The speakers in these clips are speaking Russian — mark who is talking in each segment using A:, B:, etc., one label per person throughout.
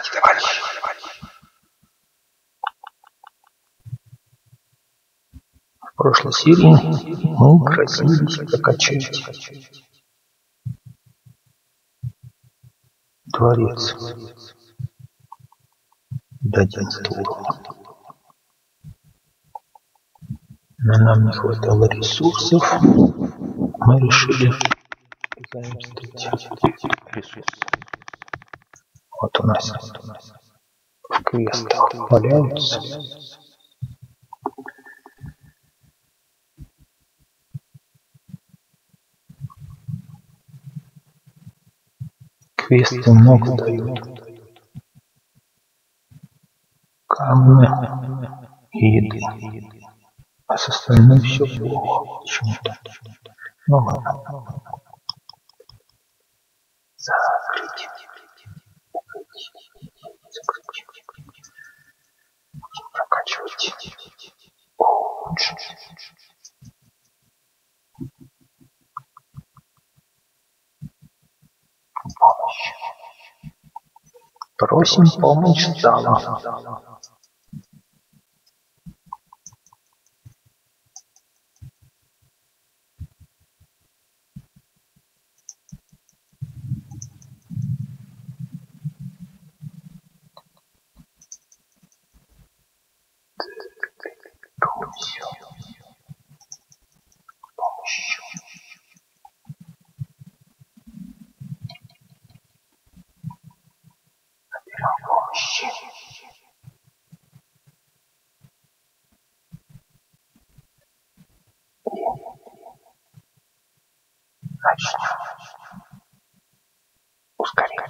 A: товарищи. В прошлой серии мы грозились прокачать дворец до 11 уровня. Но нам не хватало ресурсов. Мы решили заимствовать ресурсы. Вот у нас в квестах валяются квесты много дают. Камни и еды. А с остальным все плохо почему-то. Ну ладно. Закрыть. Прокачивать. Улучшить. Помощь. Просим помощь зала. Начнем. Ускорение.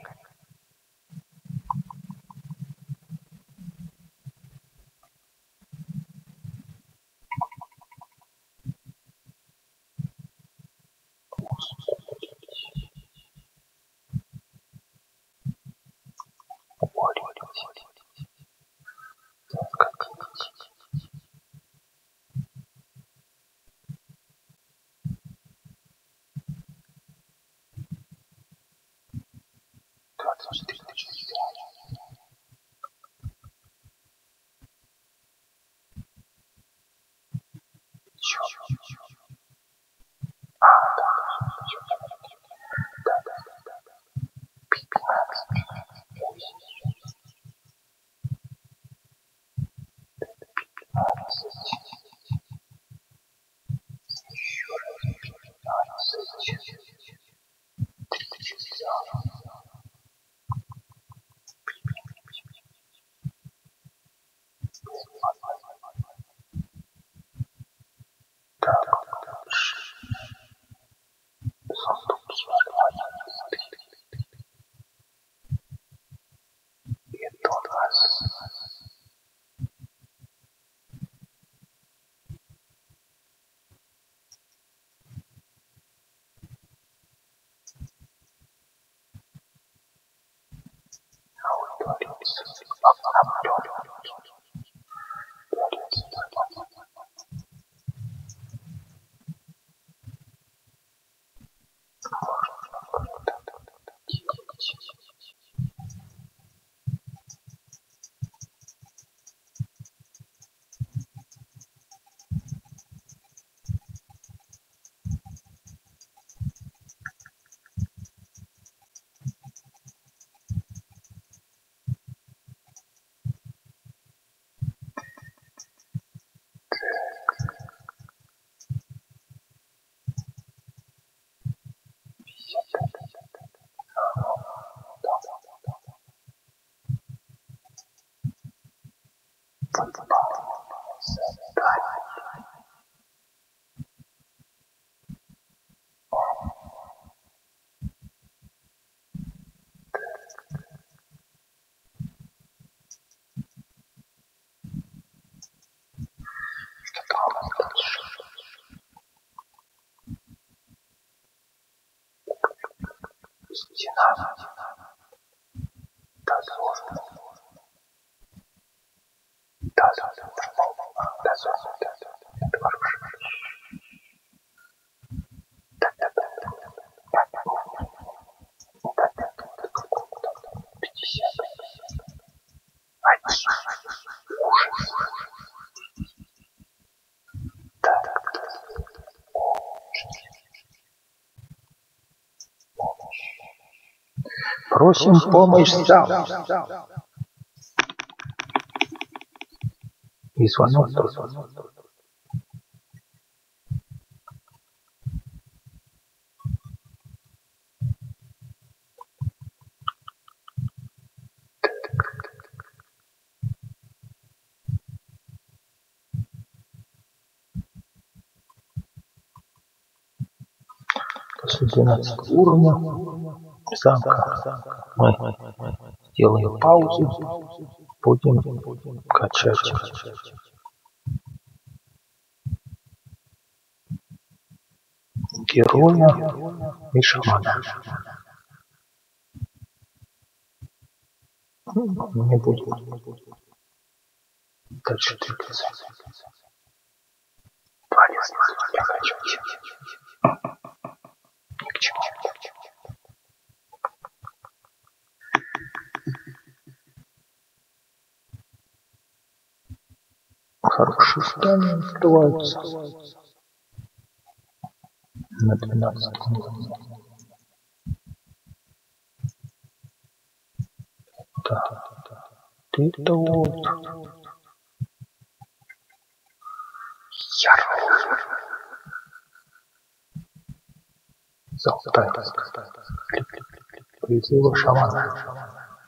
A: Стена. Дозор. Дозор. Это хорошая вещь. Да. 50. Просим помощь зал. И звонок тоже. После 12 уровня замка мы сделаем паузу, будем качать героя и шамана. Не будем дальше двигаться. Я хочу ни к чему. Хорошие здания открываются на 12 уровне. Да. Это вот Золотая призыва шамана.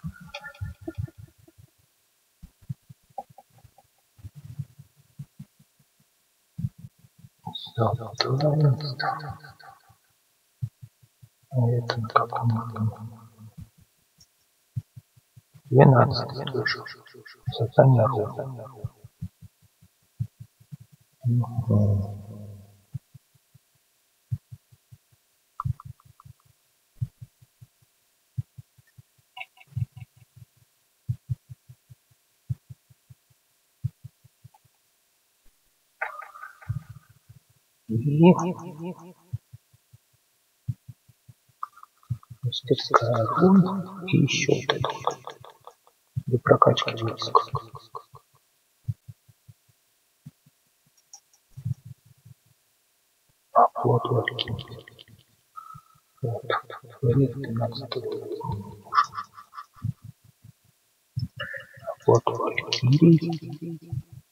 A: Это как 12 тоже. Создание рода. И мастерская рун и еще вот это вот для прокачки войск. Вот валькирии. Вот. Валькирии 13 уровня. Вот валькирии.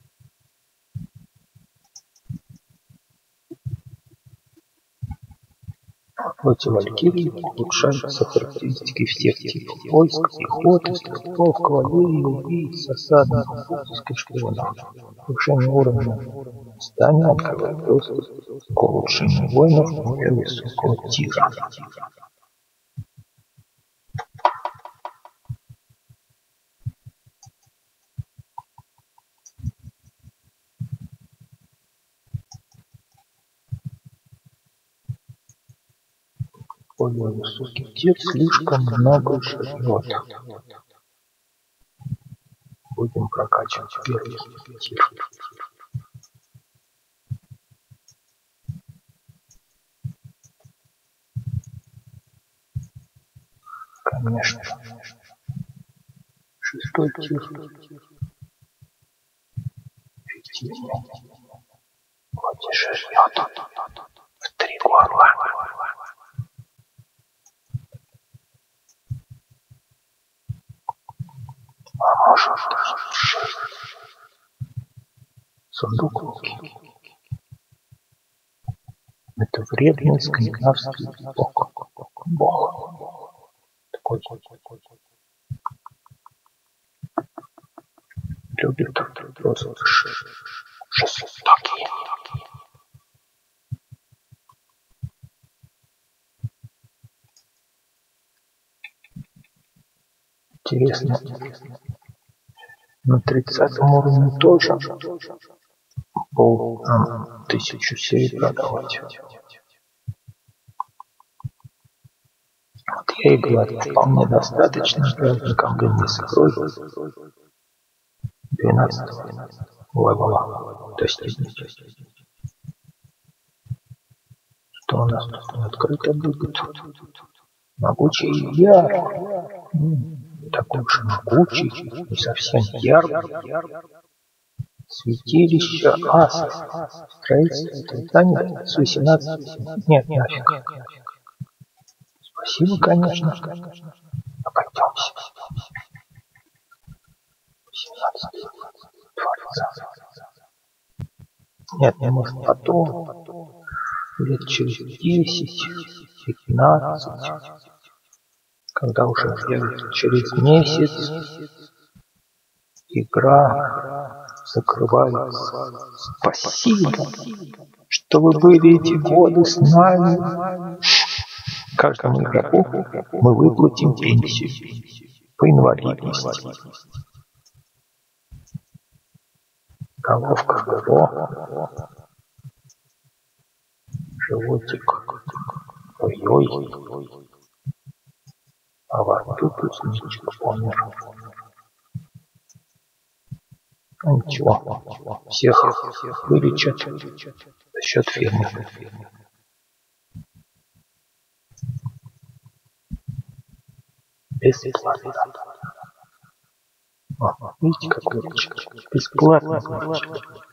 A: Эти валькирии улучшаются характеристики всех типов войск, пехоты, стрелков, кавалерии, убийц, осадных, скачкованных. Повышение уровня здания открывает доступ к улучшению воинов более высокого тира. Более высокий тир слишком много жрет. Будем прокачивать первый тир. Конечно. Шестой тир. Эффективный. Вот и жрет в 3 горла. А может даже 6. Сундук луки. Это вредный скандинавский бог. Такой любит розыгрыши. Жестокие. Интересно. На 30 уровне тоже пол 1000 серий продавать. Вот я и говорю, вполне достаточно праздником Генни с игрой 12 левела достигнуть. Что у нас тут открыто будет? Могучий яр. Такой уж могучий, не совсем яркий. Святилище асов. Строительство этого здания с 18. Нет, нафиг. Спасибо, конечно. 18 Творца. Нет, может потом, лет через 10-15, когда уже через месяц игра закрывается. Спасибо, что вы были эти годы с нами. Каждому игроку мы выплатим пенсию по инвалидности. Головка его, животик, ой-ой, а во рту кузнечик помер. Ну ничего, всех вылечат за счет фирмы. Бесплатно. Видите, как дурочка? Бесплатно, значит.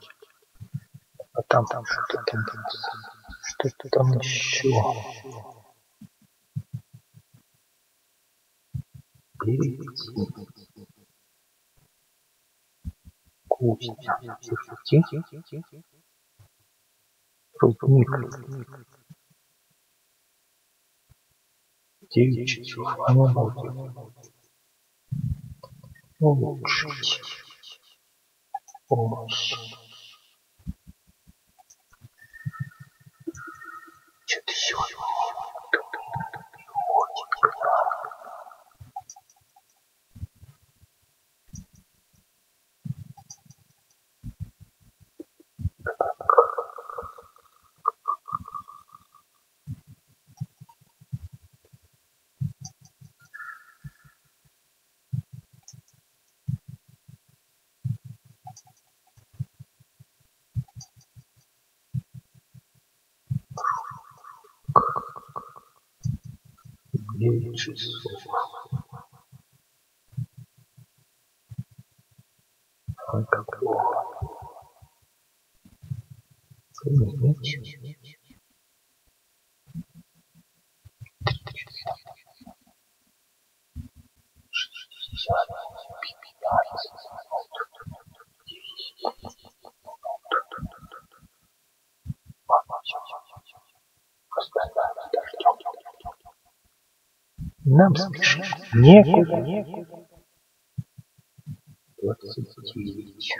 A: А там что-то там еще. Перейти. Кузня. Перейти. Рудник. 9 часов. А ну будет. Улучшить. Помощь. Что-то еще. Девять часов. Ой, как плохо. Заменить. Нам спешить некуда. 29.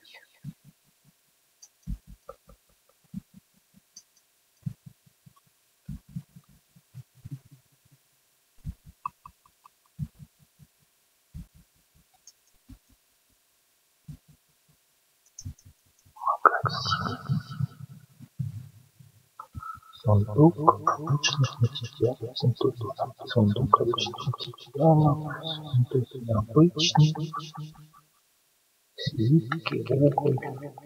A: Сундук обычных материалов. Сундук обычных материалов. Сундук необычный. Слитки, уголь.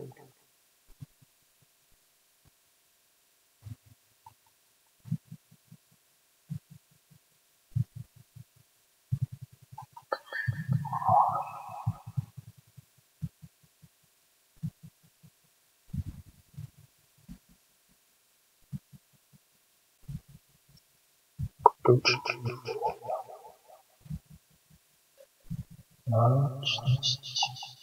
A: Ключ. Алчность.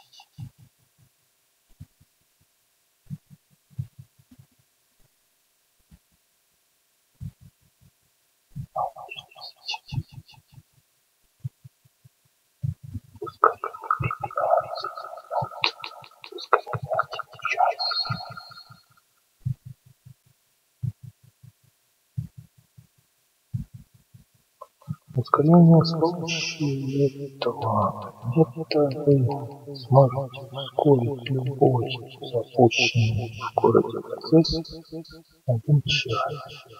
A: Ускорение с помощью этого вы сможете ускорить любой запущенный в городе процесс 1 час.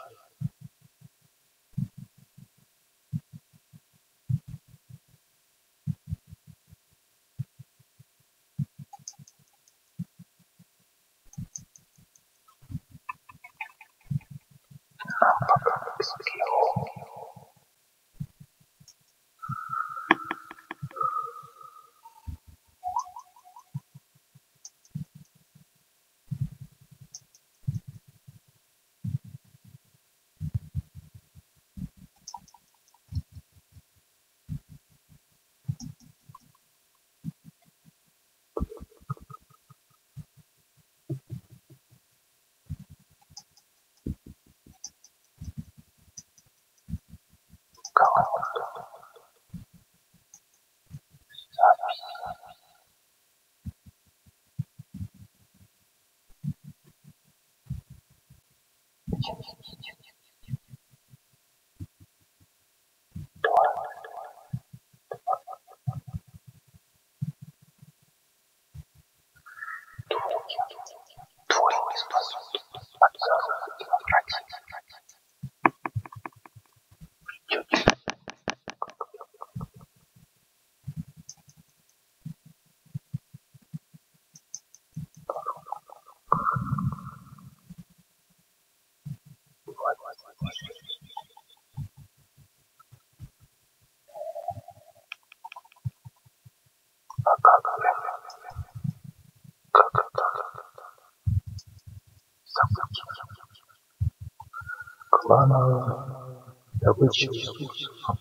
A: Пока экспио. Твой не способен отказывать демократии. А как это забыть? Клановая добыча ресурсов.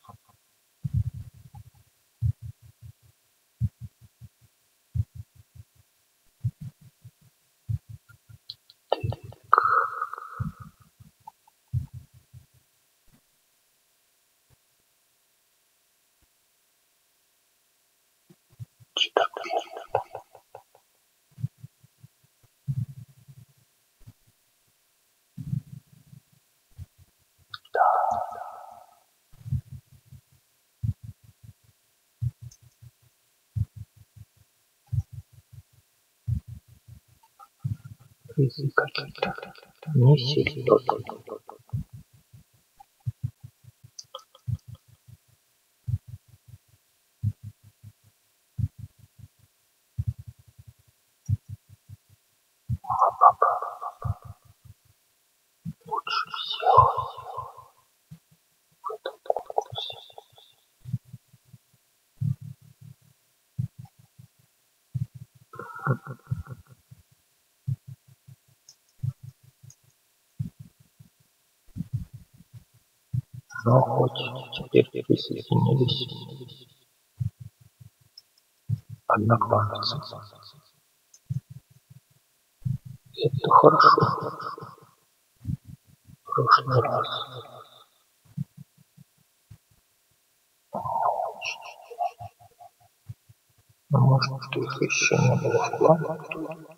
A: Риск какие-то несерьезные. Лучше всего в этом конкурсе. Но хоть теперь присоединились одноклановцы. Это хорошо. В прошлый раз но может их еще не было в плане.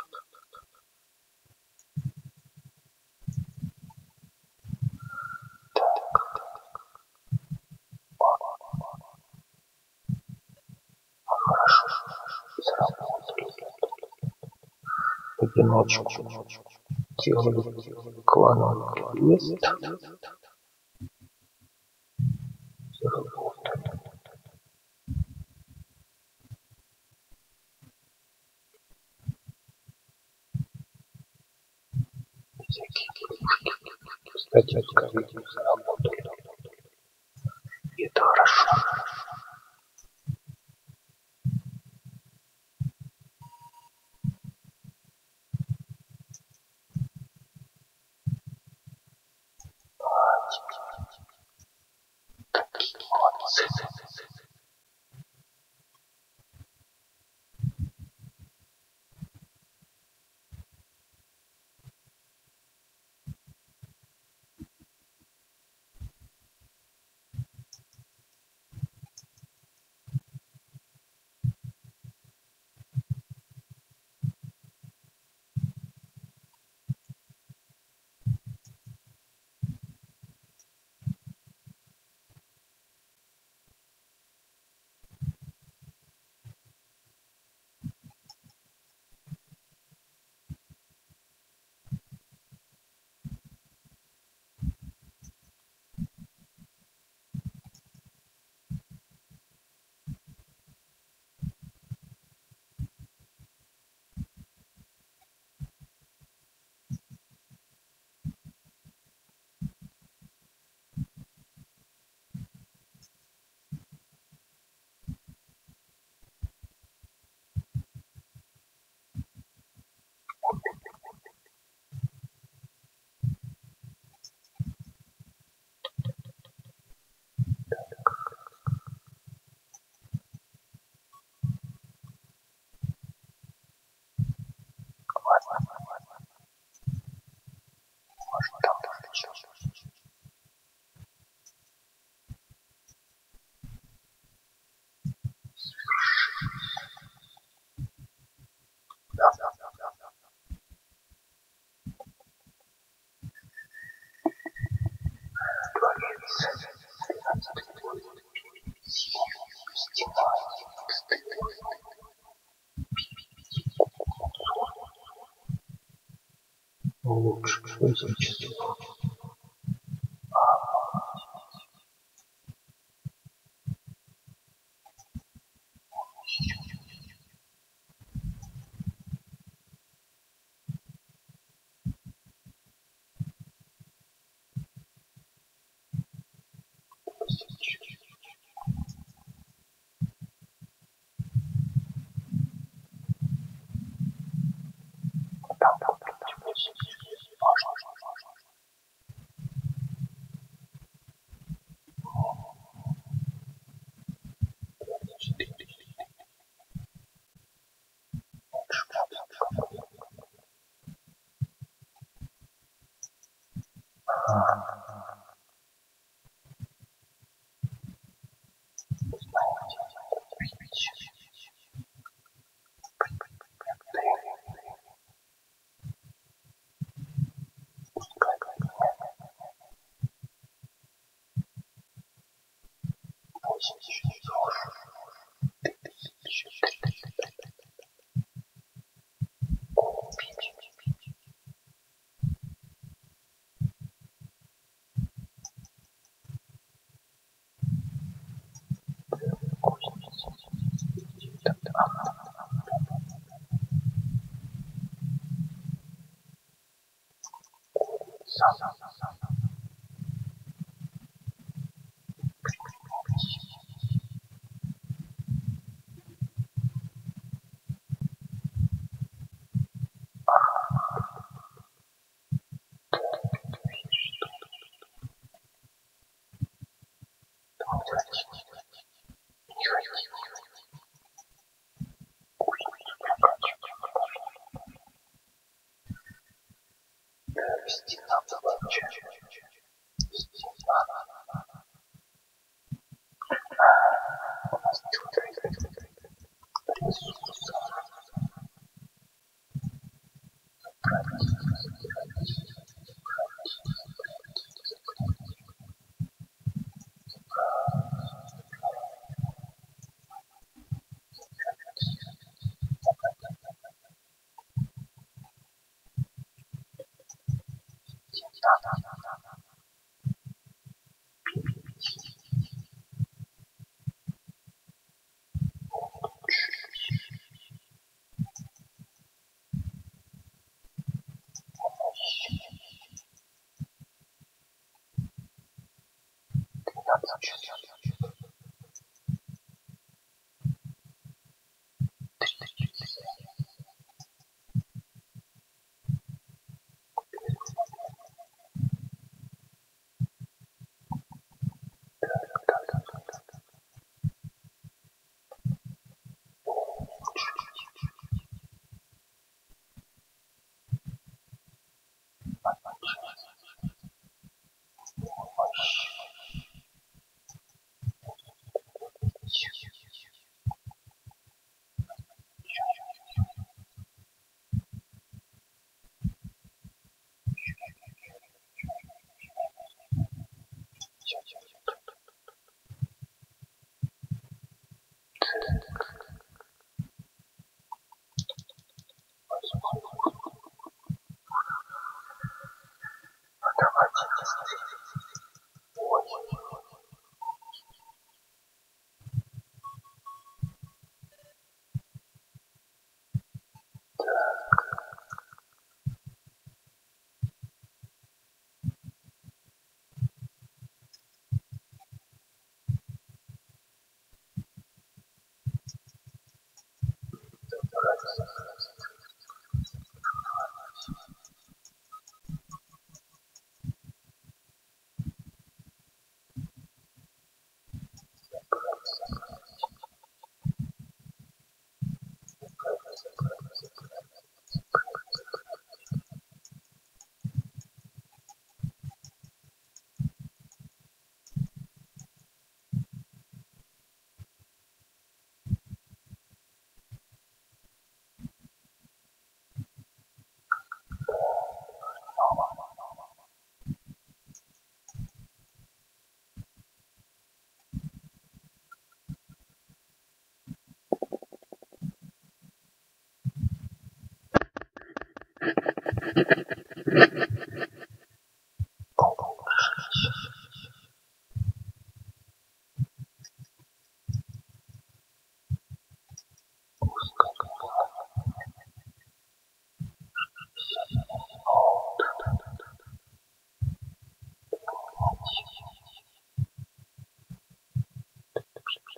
A: Хорошо. Заработали. В одиночку делали клановый квест. Заработали. Всякие плюшки. Кстати, открыли, заработали. И это хорошо. Какие молодцы. лучше. 8 часов.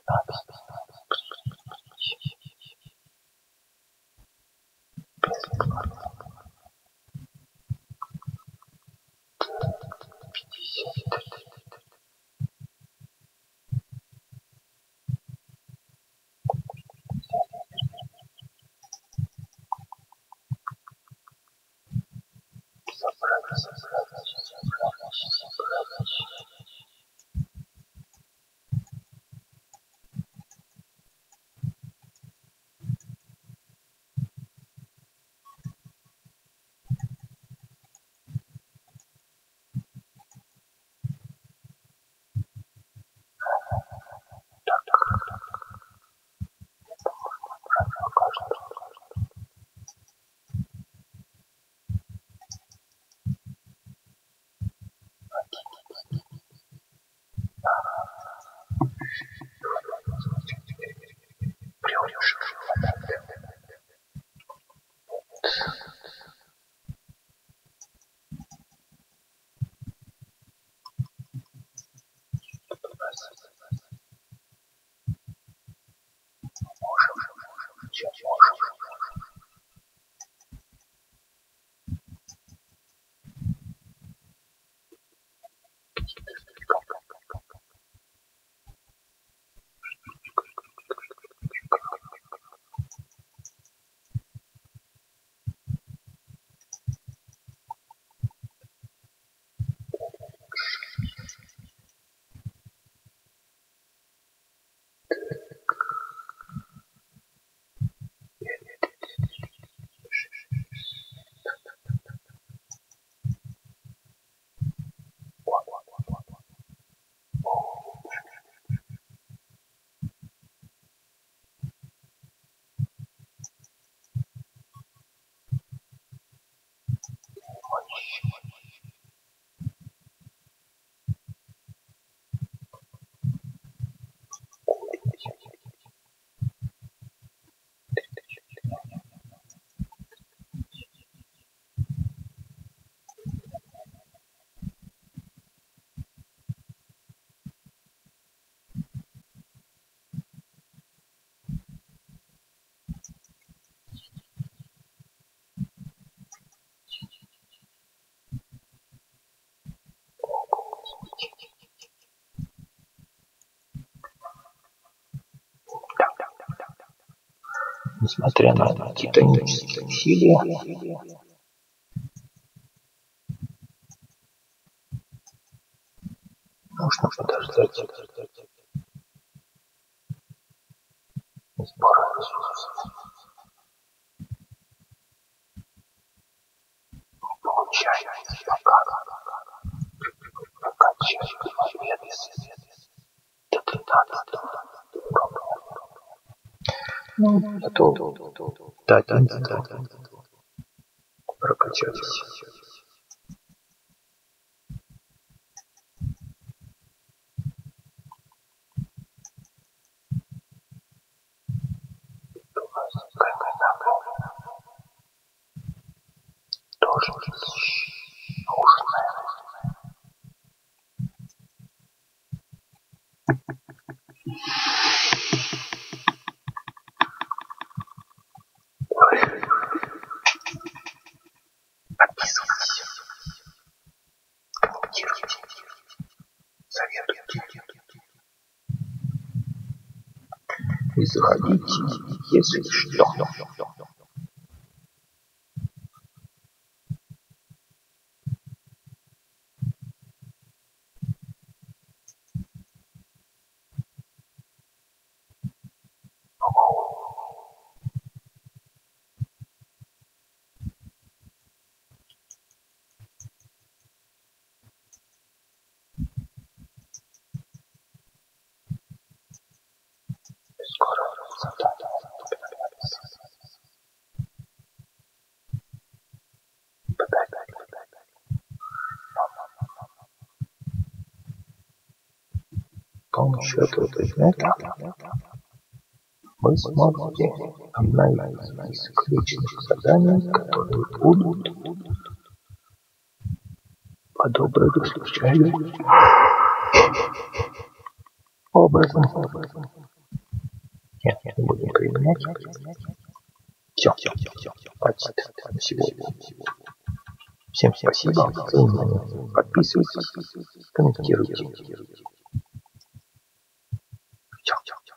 A: Несмотря на титанические усилия, нужно подождать сбора ресурсов. Не получается пока прокачать победы до 13-го уровня. Ну, зато до 11-го прокачались. Тоже нужная. Подписывайтесь, комментируйте, советуйте и заходите, если что. Скоро задание появится. С помощью этого предмета вы сможете обновить список личных заданий, которые будут подобраны случайным образом. Нет, не будем применять. Все, хватит на сегодня. Всем спасибо за внимание. Подписывайтесь, комментируйте. Все.